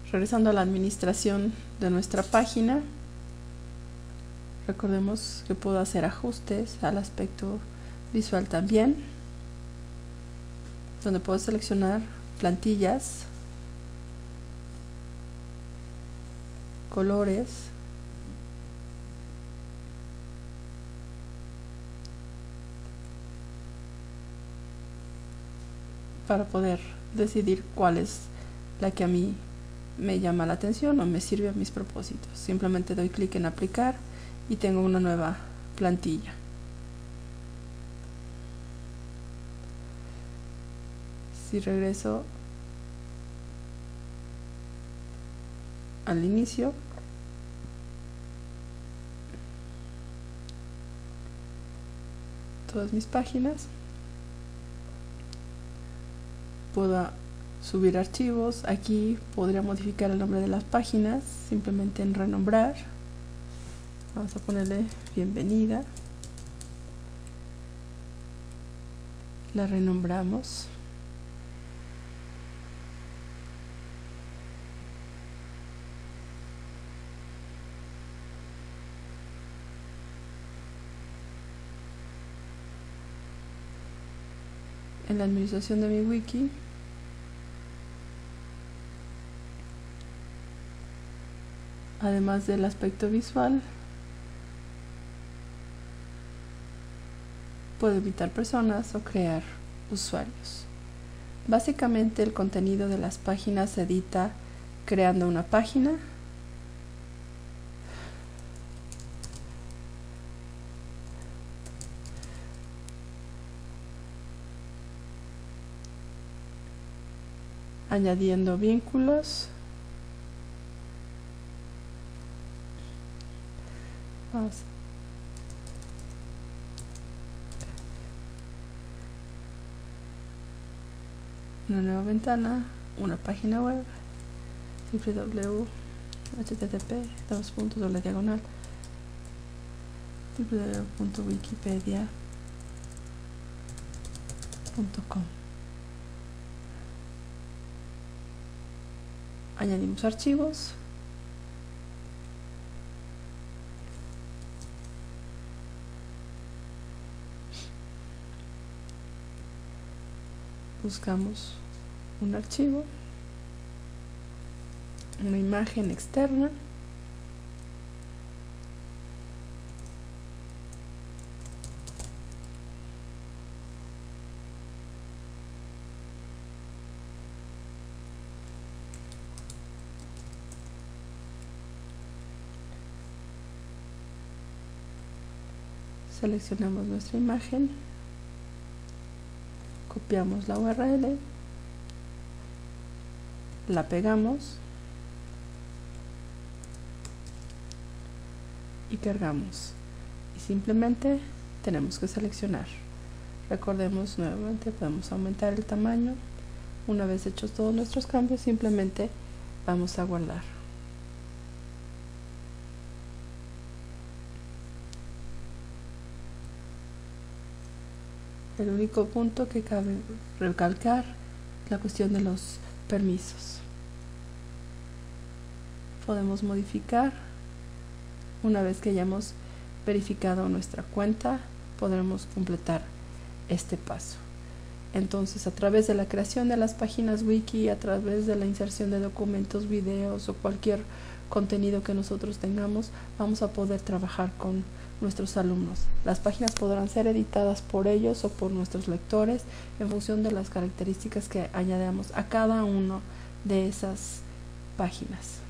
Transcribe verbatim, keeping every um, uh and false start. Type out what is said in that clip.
Regresando a la administración de nuestra página, recordemos que puedo hacer ajustes al aspecto visual también, donde puedo seleccionar plantillas, colores, para poder decidir cuál es la que a mí me llama la atención o me sirve a mis propósitos. Simplemente doy clic en aplicar y tengo una nueva plantilla. Si regreso al inicio, todas mis páginas, puedo subir archivos. Aquí podría modificar el nombre de las páginas simplemente en renombrar. Vamos a ponerle bienvenida, la renombramos. En la administración de mi wiki, además del aspecto visual, puedo invitar personas o crear usuarios. Básicamente el contenido de las páginas se edita creando una página, añadiendo vínculos, vamos una nueva ventana, una página web, www http dos puntos doble diagonal www punto wikipedia punto com. Añadimos archivos, buscamos un archivo, una imagen externa, seleccionamos nuestra imagen, copiamos la U R L, la pegamos y cargamos, y simplemente tenemos que seleccionar. Recordemos nuevamente, podemos aumentar el tamaño. Una vez hechos todos nuestros cambios, simplemente vamos a guardar. El único punto que cabe recalcar es la cuestión de los permisos. Podemos modificar una vez que hayamos verificado nuestra cuenta, podremos completar este paso. Entonces, a través de la creación de las páginas wiki, a través de la inserción de documentos, videos o cualquier contenido que nosotros tengamos, vamos a poder trabajar con nuestros alumnos. Las páginas podrán ser editadas por ellos o por nuestros lectores en función de las características que añadamos a cada uno de esas páginas.